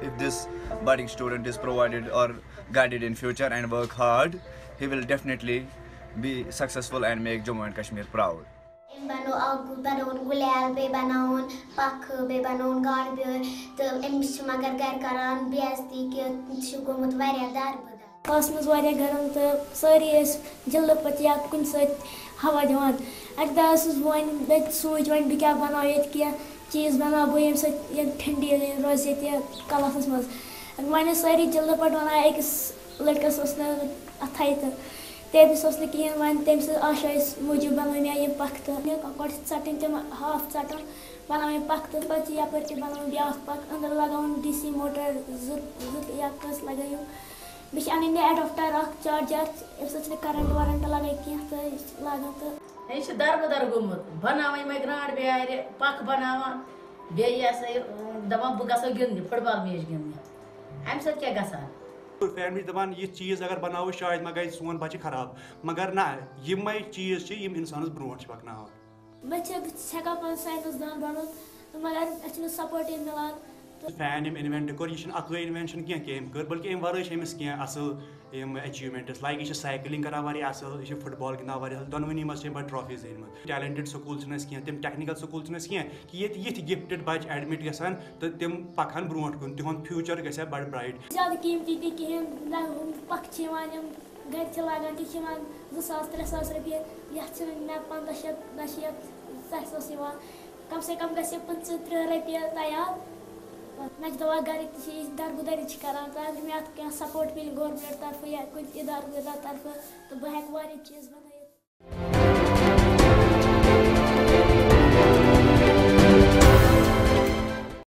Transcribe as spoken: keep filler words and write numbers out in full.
if this budding student is provided or guided in future and work hard, he will definitely be successful and make Jammu and Kashmir proud. Bano agu banon gulal be banon pak be banon garbeur to emis magar gar karan biasti ke shugomut varia dar bada Cosmos varia garam to sari is jillo patya kun sat hawa diwan akda sus voin bet soch voin bi kya banayet kiya cheez bana bo yem sat ye thandi roz ye kalasas maz akmane sari jillo pat bana ekis ladkas usna athait तेबिस उसने किया one तेम्स आशा इस मुझे बनाने में ये पकत ने cord setting ते हाफ सेटन बनाने में पकत बच्चे या पर बनाने ब्याह पक अंदर लगाऊं डीसी मोटर जुट जुट या कस लगायूं बिश आने ने एडाप्टर रख चार्जर इस उसने करंट वारंट लगाई किया तो लगा तो ये श दर बदर गुमत बनावे में ग्रांड बे आरे पक बनावा बे या से दमा बुगासो गिंद फुटबॉल मैच गिंद हम सब क्या गसा फैमिली दपान ये चीज़ अगर बनाओ शायद मा गई सोन बच्चे खराब मगर ना यम चीज़ यम इंसानस ब्रोट पकना बच्चे हेका पन साइंस दान बनत मगर अच्छे सपोर्ट मिलान फैन यम इन्वेंट कर यह अक इन्वेंशन क्या कर बल्कि अम वे अमिस क्या असल यम अचीवमेंट्स लाइक यह साइकिलिंग करान वारिया असल यह फुटबॉल गिंदान वारिया दोनवनी मज बड़ ट्रॉफीज अनमत टैलेंटेड स्कूल क्या तम टेक्निकल स्कूल क्या कि ये गिफ्टेड बच्चे एडमिट गसान तो तम पकान ब्रोट कुन तिहद फ्यूचर गया बड़ ब्राइट ज्यादा कीमती ती कहें पक घर लागान ती दो सास त्रे सास रुपये ये पंद्रह शत दह शत सस कम से कम गए पंच त्रे रुपये तैयार मे दवा घर दरगुदरी करान अगर मे अत क्या सपोर्ट मिले गवर्नमेंट तरफ या कुछ इदार तरफ तो बह चीज़ बनाई